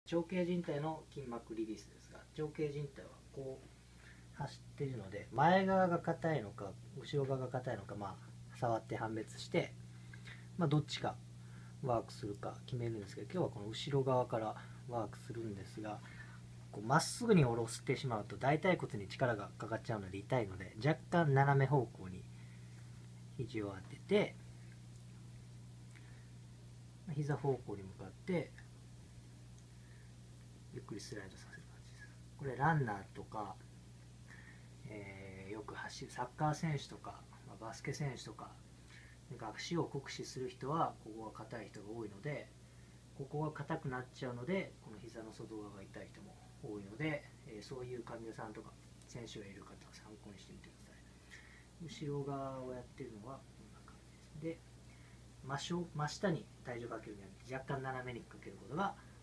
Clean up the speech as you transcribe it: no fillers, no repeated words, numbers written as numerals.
長径靭帯の筋膜リリースですが、長径靭帯はこう走っているので、前側が硬いのか後ろ側が硬いのか、触って判別して、どっちかワークするか決めるんですけど、今日はこの後ろ側からワークするんですが、まっすぐに下ろしてしまうと大腿骨に力がかかっちゃうので痛いので、若干斜め方向に肘を当てて、膝方向に向かってゆっくりスライドさせる感じです。これランナーとか、よく走るサッカー選手とか、バスケ選手とか、足を酷使する人はここが硬い人が多いので、ここが硬くなっちゃうので、この膝の外側が痛い人も多いので、そういう患者さんとか選手がいる方は参考にしてみてください。後ろ側をやっているのはこんな感じです。で、真下に体重をかけるんじゃなくて、若干斜めにかけることが